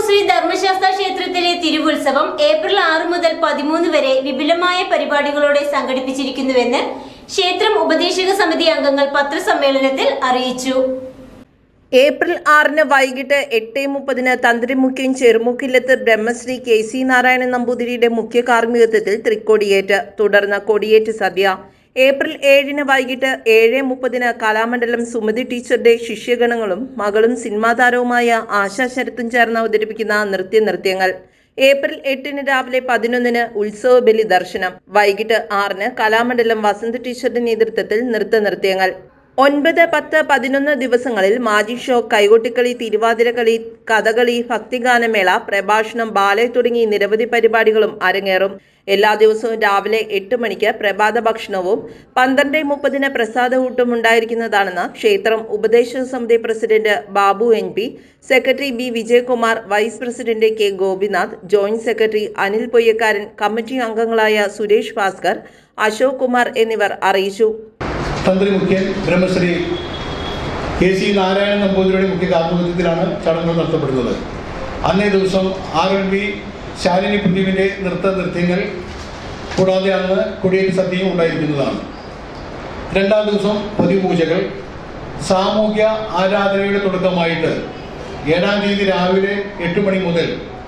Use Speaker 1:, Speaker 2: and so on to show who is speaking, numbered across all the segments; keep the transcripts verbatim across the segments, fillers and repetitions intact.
Speaker 1: ശ്രീ ധർമ്മശാസ്ത്ര ക്ഷേത്രത്തിലെ തിരുവുത്സവം ഏപ്രിൽ ആറ് മുതൽ പതിമൂന്ന് വരെ വിപുലമായ പരിപാടികളോടെ സംഘടിപ്പിച്ചിരിക്കുന്നുവെന്ന് ക്ഷേത്രം ഉപദേശക സമിതി അംഗങ്ങൾ പത്രസമ്മേളനത്തിൽ അറിയിച്ചു.
Speaker 2: ഏപ്രിൽ ആറിന് വൈകിട്ട് എട്ട് മുപ്പതിന് തന്ത്രിമുഖ്യൻ ചെറുമുക്കില്ലത്ത് ബ്രഹ്മശ്രീ കെ സി നാരായണൻ നമ്പൂതിരിയുടെ മുഖ്യ കാർമ്മികത്വത്തിൽ തൃക്കൊടിയേറ്റ്, തുടർന്ന് കൊടിയേറ്റ് സദ്യ. ഏപ്രിൽ ഏഴിന് വൈകിട്ട് ഏഴ് മുപ്പതിന് കലാമണ്ഡലം സുമതി ടീച്ചറുടെ ശിഷ്യഗണങ്ങളും മകളും സിനിമാ താരവുമായ ആശാ ശരത്തും ചേർന്ന് അവതരിപ്പിക്കുന്ന നൃത്യ നൃത്യങ്ങൾ. ഏപ്രിൽ എട്ടിന് രാവിലെ പതിനൊന്നിന് ഉത്സവ ബലി ദർശനം. വൈകിട്ട് ആറിന് കലാമണ്ഡലം വസന്ത ടീച്ചറുടെ നേതൃത്വത്തിൽ നൃത്ത നൃത്യങ്ങൾ. ഒൻപത് പത്ത് പതിനൊന്ന് ദിവസങ്ങളിൽ മാജിക് ഷോ, കൈകൊട്ടിക്കളി, തിരുവാതിരക്കളി, കഥകളി, ഭക്തിഗാനമേള, പ്രഭാഷണം, ബാലെ തുടങ്ങി നിരവധി പരിപാടികളും അരങ്ങേറും. എല്ലാ ദിവസവും രാവിലെ എട്ട് മണിക്ക് പ്രഭാത ഭക്ഷണവും പന്ത്രണ്ട് മുപ്പതിന് പ്രസാദകൂട്ടും ഉണ്ടായിരിക്കുന്നതാണെന്ന് ക്ഷേത്രം ഉപദേശക സമിതി president Babu N P, secretary B Vijayakumar, vice president K Gopinath, joint secretary Anil Poyyakkaran, committee അംഗങ്ങളായ സുരേഷ് ഭാസ്കർ, അശോക് കുമാർ എന്നിവർ അറിയിച്ചു.
Speaker 3: തന്ത്രിമുഖ്യൻ ബ്രഹ്മശ്രീ കെ സി നാരായണൻ നമ്പൂതിരിയുടെ മുഖ്യ കാർമ്മികത്വത്തിലാണ് ചടങ്ങുകൾ നടത്തപ്പെടുന്നത്. അന്നേ ദിവസം ആർ എൽ ബി ശാലിനി പുണ്യവിൻ്റെ നൃത്ത നൃത്യങ്ങൾ കൂടാതെ അന്ന് കൊടിയേറ്റ് സദ്യയും ഉണ്ടായിരിക്കുന്നതാണ്. രണ്ടാം ദിവസം പൊതുപൂജകൾ. സാമൂഹ്യ ആരാധനയുടെ തുടക്കമായിട്ട് ഏഴാം തീയതി രാവിലെ എട്ട് മണി മുതൽ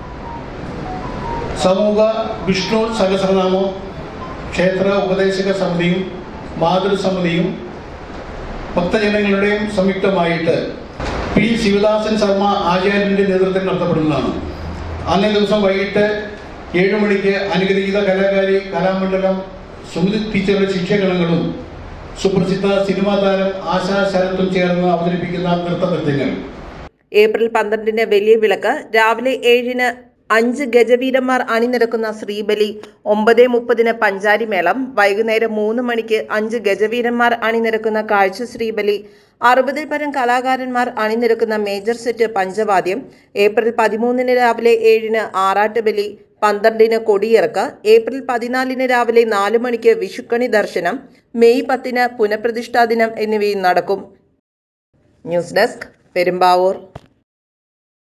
Speaker 3: സമൂഹ വിഷ്ണു സഹസ്രനാമം ക്ഷേത്ര ഉപദേശക സമിതിയും മാതൃസമിതിയും ഭക്തജനങ്ങളുടെയും സംയുക്തമായിട്ട് പി ശിവദാസൻ ശർമ്മ ആചാര്യൻ്റെ നേതൃത്വത്തിൽ നടത്തപ്പെടുന്നതാണ്. അന്നേ ദിവസം വൈകിട്ട് ഏഴു മണിക്ക് അനുഗ്രഹീത കലാകാരി കലാമണ്ഡലം സുമതി ടീച്ചറുടെ ശിക്ഷകണങ്ങളും സുപ്രസിദ്ധ സിനിമാ താരം ആശാ ശരത്തും ചേർന്ന് അവതരിപ്പിക്കുന്ന നൃത്ത നൃത്യങ്ങൾ.
Speaker 2: ഏപ്രിൽ പന്ത്രണ്ടിന് വലിയ വിളക്ക്. രാവിലെ ഏഴിന് അഞ്ച് ഗജവീരന്മാർ അണിനിരക്കുന്ന ശ്രീബലി. ഒമ്പത് മുപ്പതിന് പഞ്ചാരി മേളം. വൈകുന്നേരം മൂന്ന് മണിക്ക് അഞ്ച് ഗജവീരന്മാർ അണിനിരക്കുന്ന കാഴ്ച ശ്രീബലി. അറുപതിൽ പരം കലാകാരന്മാർ അണിനിരക്കുന്ന മേജർ സെറ്റ് പഞ്ചവാദ്യം. ഏപ്രിൽ പതിമൂന്നിന് രാവിലെ ഏഴിന് ആറാട്ടുബലി. പന്ത്രണ്ടിന് കൊടിയിറക്ക്. ഏപ്രിൽ പതിനാലിന് രാവിലെ നാല് മണിക്ക് വിഷുക്കണി ദർശനം. മെയ് പത്തിന് പുനഃപ്രതിഷ്ഠാ ദിനം എന്നിവയും നടക്കും. News desk, Perumbavoor.